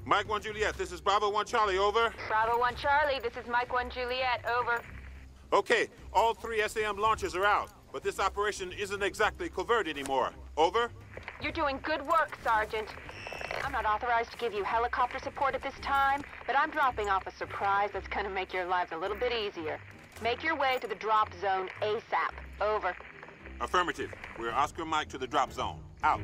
Mike 1 Juliet, this is Bravo 1 Charlie, over. Bravo 1 Charlie, this is Mike 1 Juliet, over. Okay, all 3 SAM launchers are out, but this operation isn't exactly covert anymore. Over? You're doing good work, Sergeant. I'm not authorized to give you helicopter support at this time, but I'm dropping off a surprise that's gonna make your lives a little bit easier. Make your way to the drop zone ASAP. Over. Affirmative. We're Oscar Mike to the drop zone. Out.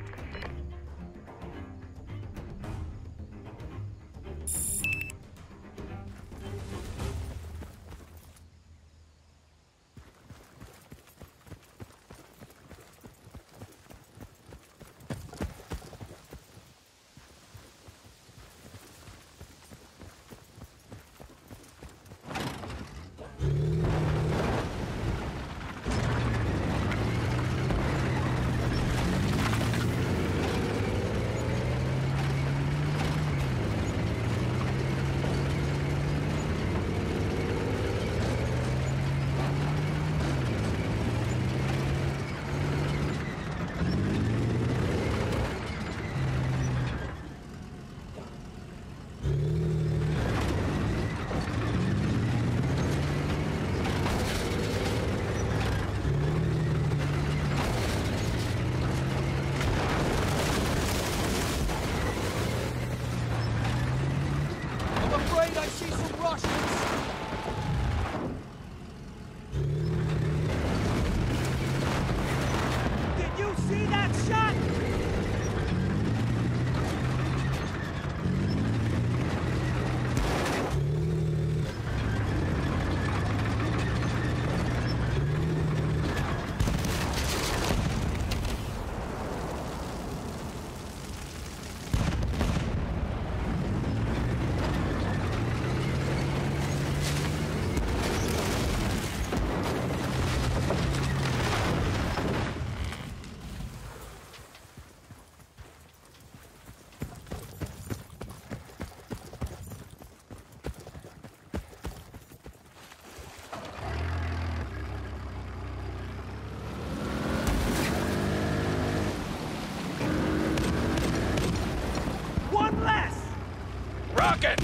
Rocket!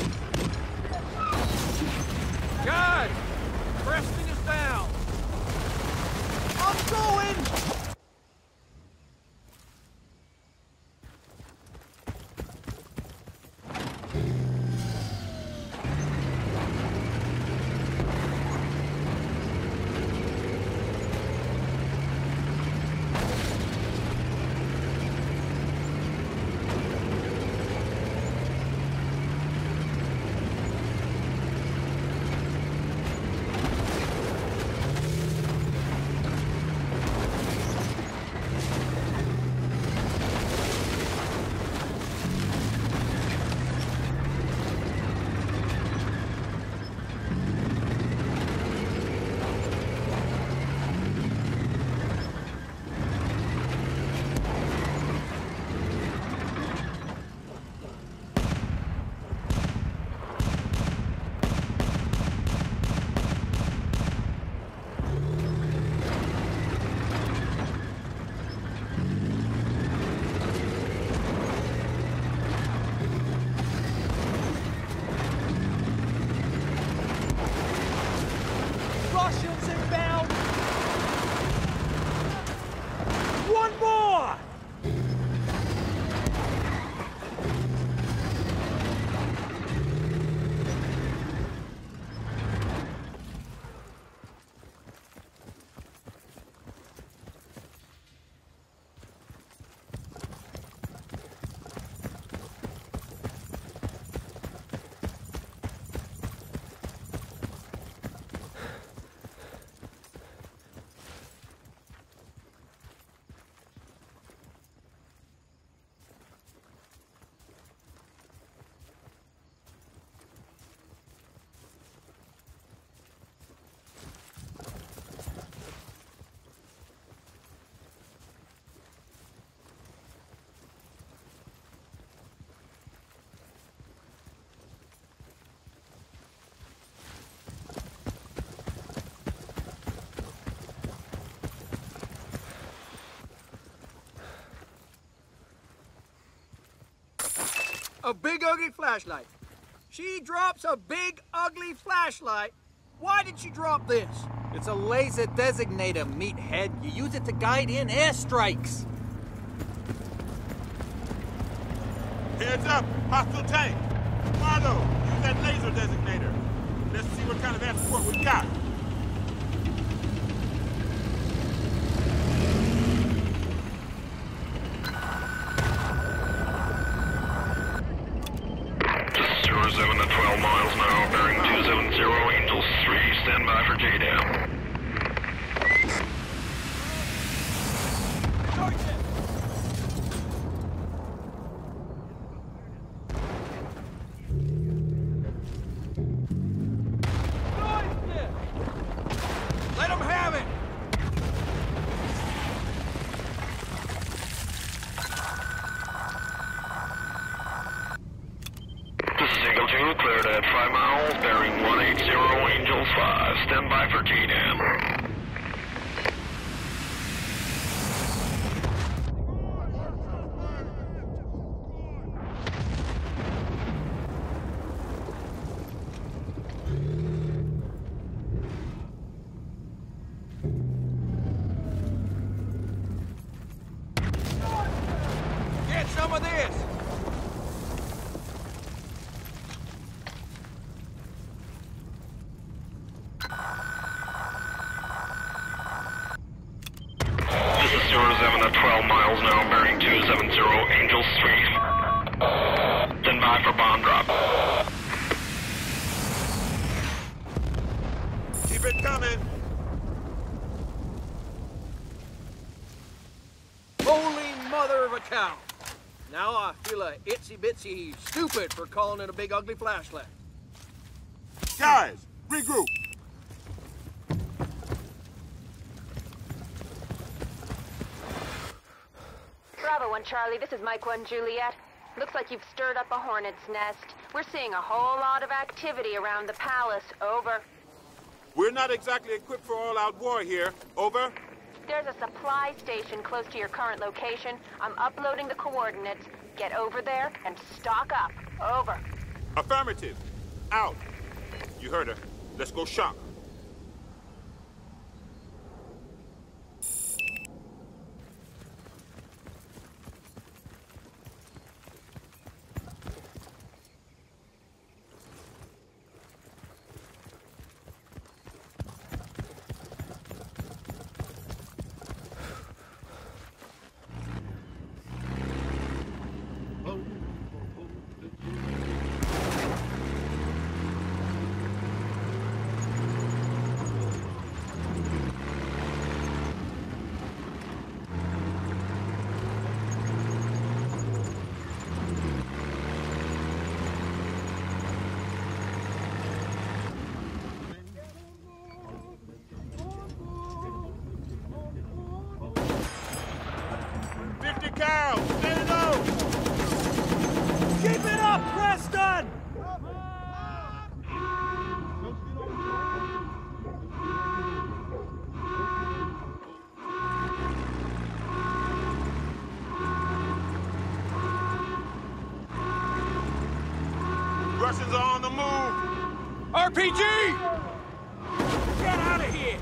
Guys! Preston is down! I'm going! a big ugly flashlight. She drops a big ugly flashlight. Why did she drop this? It's a laser designator, meathead. You use it to guide in airstrikes. Heads up! Hostile tank! Marlo, use that laser designator. Let's see what kind of escort we got. Zero 7 at 12 miles now, bearing 270, Angels 3, stand by for JDAM. Let them have it! This is Eagle 2, cleared at 5 miles, bearing 180, Angels 5, stand by for JDAM. Get some of this! This is 07 at 12 miles now, bearing 270, Angels 3. Stand by for bomb drop. Keep it coming! Holy mother of a cow! Now I feel a itsy-bitsy stupid for calling it a big ugly flashlight. Guys, regroup! Bravo 1 Charlie, this is Mike 1 Juliet. Looks like you've stirred up a hornet's nest. We're seeing a whole lot of activity around the palace. Over. We're not exactly equipped for all-out war here. Over. There's a supply station close to your current location. I'm uploading the coordinates. Get over there and stock up. Over. Affirmative. Out. You heard her. Let's go shop. Cal, stay low! Keep it up, Preston! Russians are on the move! RPG! Get out of here!